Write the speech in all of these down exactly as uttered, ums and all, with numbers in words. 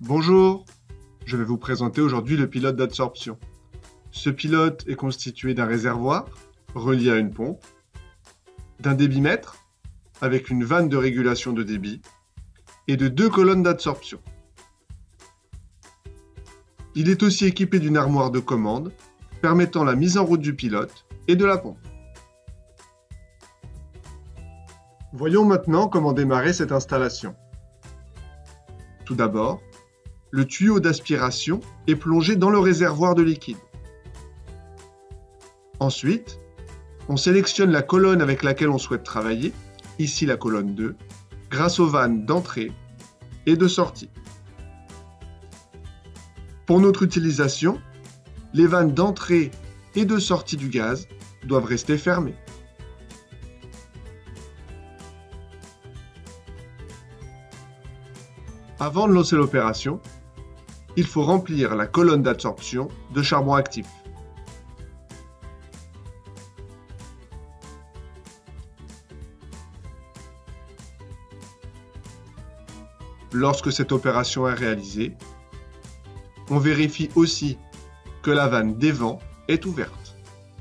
Bonjour, je vais vous présenter aujourd'hui le pilote d'adsorption. Ce pilote est constitué d'un réservoir relié à une pompe, d'un débitmètre avec une vanne de régulation de débit et de deux colonnes d'adsorption. Il est aussi équipé d'une armoire de commande permettant la mise en route du pilote et de la pompe. Voyons maintenant comment démarrer cette installation. Tout d'abord, le tuyau d'aspiration est plongé dans le réservoir de liquide. Ensuite, on sélectionne la colonne avec laquelle on souhaite travailler, ici la colonne deux, grâce aux vannes d'entrée et de sortie. Pour notre utilisation, les vannes d'entrée et de sortie du gaz doivent rester fermées. Avant de lancer l'opération, il faut remplir la colonne d'adsorption de charbon actif. Lorsque cette opération est réalisée, on vérifie aussi que la vanne des vents est ouverte.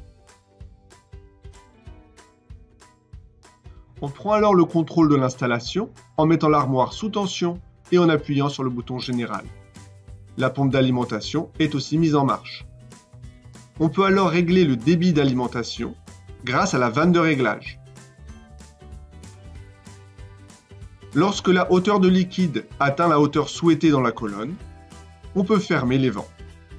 On prend alors le contrôle de l'installation en mettant l'armoire sous tension et en appuyant sur le bouton général. La pompe d'alimentation est aussi mise en marche. On peut alors régler le débit d'alimentation grâce à la vanne de réglage. Lorsque la hauteur de liquide atteint la hauteur souhaitée dans la colonne, on peut fermer les vents.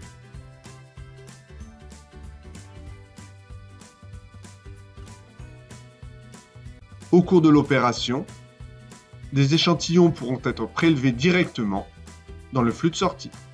Au cours de l'opération, des échantillons pourront être prélevés directement dans le flux de sortie.